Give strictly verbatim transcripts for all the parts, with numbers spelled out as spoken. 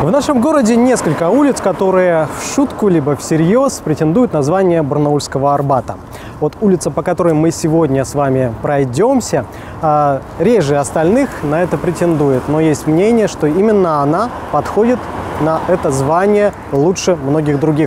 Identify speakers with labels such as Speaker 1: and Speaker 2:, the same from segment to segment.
Speaker 1: В нашем городе несколько улиц, которые в шутку либо всерьез претендуют на звание Барнаульского Арбата. Вот улица, по которой мы сегодня с вами пройдемся, реже остальных на это претендует. Но есть мнение, что именно она подходит на это звание лучше многих других.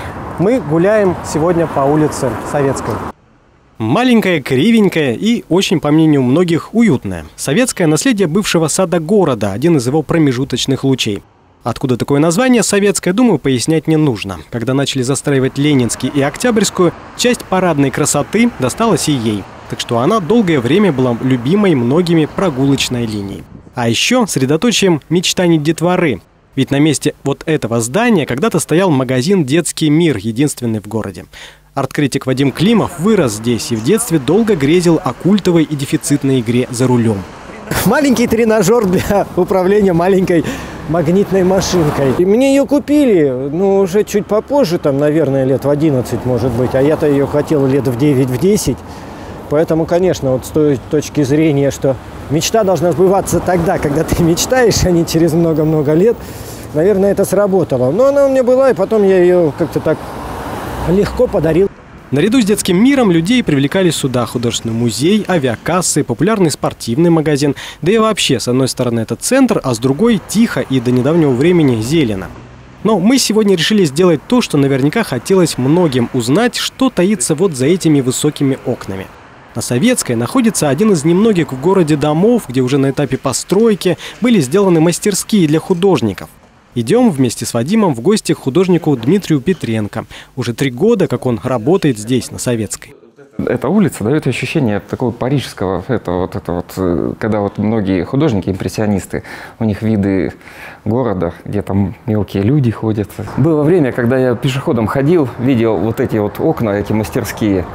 Speaker 1: Мы гуляем сегодня по улице Советской. Маленькая, кривенькая и очень, по мнению многих, уютная. Советское наследие бывшего сада города, один из его промежуточных лучей. Откуда такое название «Советское», думаю, пояснять не нужно. Когда начали застраивать Ленинский и Октябрьскую, часть парадной красоты досталась и ей. Так что она долгое время была любимой многими прогулочной линией. А еще средоточием мечтаний детворы. Ведь на месте вот этого здания когда-то стоял магазин «Детский мир», единственный в городе. Арт-критик Вадим Климов вырос здесь и в детстве долго грезил о культовой и дефицитной игре «За рулем».
Speaker 2: Маленький тренажер для управления маленькой магнитной машинкой. И мне ее купили, ну, уже чуть попозже, там, наверное, лет в одиннадцать, может быть. А я-то ее хотел лет в девять, в десять. Поэтому, конечно, вот с той точки зрения, что мечта должна сбываться тогда, когда ты мечтаешь, а не через много-много лет, наверное, это сработало. Но она у меня была, и потом я ее как-то так легко подарил.
Speaker 1: Наряду с детским миром людей привлекали сюда художественный музей, авиакассы, популярный спортивный магазин. Да и вообще, с одной стороны, это центр, а с другой тихо и до недавнего времени зелено. Но мы сегодня решили сделать то, что наверняка хотелось многим узнать, что таится вот за этими высокими окнами. На Советской находится один из немногих в городе домов, где уже на этапе постройки были сделаны мастерские для художников. Идем вместе с Вадимом в гости к художнику Дмитрию Петренко. Уже три года, как он работает здесь, на Советской.
Speaker 3: Эта улица дает ощущение такого парижского, это вот, это вот, когда вот многие художники, импрессионисты, у них виды города, где там мелкие люди ходят. Было время, когда я пешеходом ходил, видел вот эти вот окна, эти мастерские,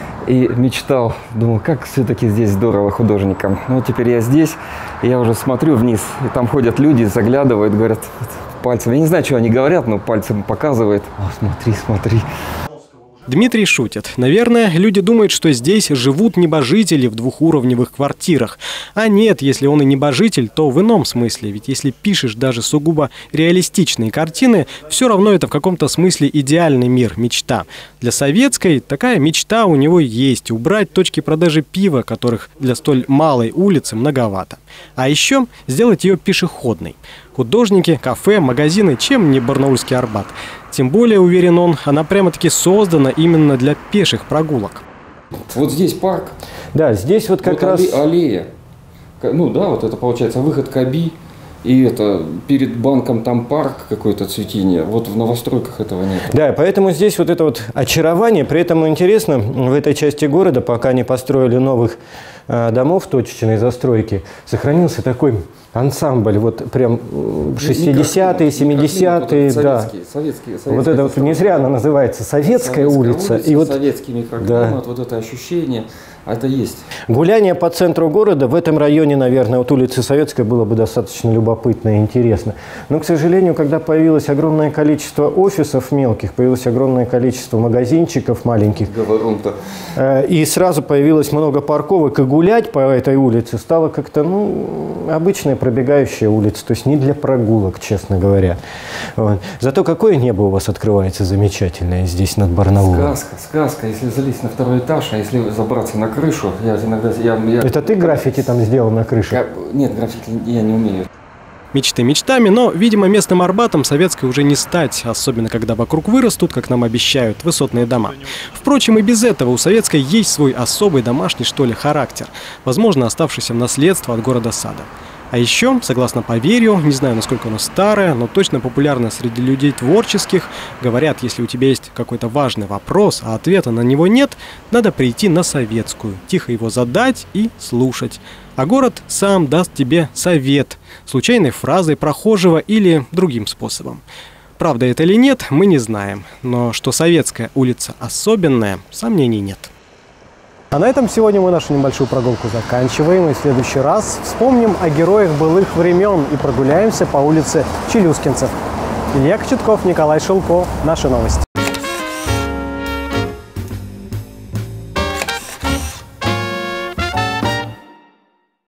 Speaker 3: и мечтал, думал, как все-таки здесь здорово художникам. Ну, теперь я здесь, и я уже смотрю вниз, и там ходят люди, заглядывают, говорят пальцем. Я не знаю, что они говорят, но пальцем показывают. О, смотри, смотри.
Speaker 1: Дмитрий шутит. Наверное, люди думают, что здесь живут небожители в двухуровневых квартирах. А нет, если он и небожитель, то в ином смысле. Ведь если пишешь даже сугубо реалистичные картины, все равно это в каком-то смысле идеальный мир, мечта. Для Советской такая мечта у него есть. Убрать точки продажи пива, которых для столь малой улицы многовато. А еще сделать ее пешеходной. Художники, кафе, магазины, чем не Барнаульский Арбат. Тем более, уверен он, она прямо-таки создана именно для пеших прогулок.
Speaker 3: Вот здесь парк.
Speaker 2: Да, здесь вот как
Speaker 3: вот
Speaker 2: раз...
Speaker 3: аллея. Ну да, вот это получается выход к Аби. И это перед банком там парк какое-то цветение. Вот в новостройках этого нет.
Speaker 2: Да, поэтому здесь вот это вот очарование. При этом интересно, в этой части города, пока не построили новых э, домов точечной застройки, сохранился такой ансамбль, вот прям шестидесятые, семидесятые, вот да.
Speaker 3: Советские, советские, советские,
Speaker 2: вот это вот не зря она называется Советская, Советская улица.
Speaker 3: улица.
Speaker 2: И вот
Speaker 3: советский микроклимат,
Speaker 2: да.
Speaker 3: Вот это ощущение, это есть.
Speaker 2: Гуляние по центру города в этом районе, наверное, от улицы Советской было бы достаточно любопытно и интересно. Но, к сожалению, когда появилось огромное количество офисов мелких, появилось огромное количество магазинчиков маленьких, э, и сразу появилось много парковок, и гулять по этой улице стало как-то, ну, обычная пробегающая улица, то есть не для прогулок, честно говоря. Вот. Зато какое небо у вас открывается замечательное здесь над Барнаулом.
Speaker 3: Сказка, сказка. Если залезть на второй этаж, а если забраться на крышу, я иногда... Я, я...
Speaker 2: Это ты граффити там сделал на крыше?
Speaker 3: Я... Нет, граффити я не умею.
Speaker 1: Мечты мечтами, но, видимо, местным Арбатом Советской уже не стать, особенно когда вокруг вырастут, как нам обещают, высотные дома. Впрочем, и без этого у Советской есть свой особый домашний, что ли, характер, возможно, оставшийся в наследство от города-сада. А еще, согласно поверью, не знаю, насколько оно старое, но точно популярно среди людей творческих, говорят, если у тебя есть какой-то важный вопрос, а ответа на него нет, надо прийти на Советскую, тихо его задать и слушать. А город сам даст тебе совет, случайной фразой прохожего или другим способом. Правда это или нет, мы не знаем, но что Советская улица особенная, сомнений нет. А на этом сегодня мы нашу небольшую прогулку заканчиваем. И в следующий раз вспомним о героях былых времен и прогуляемся по улице Челюскинцев. Илья Кочетков, Николай Шелко. Наши новости.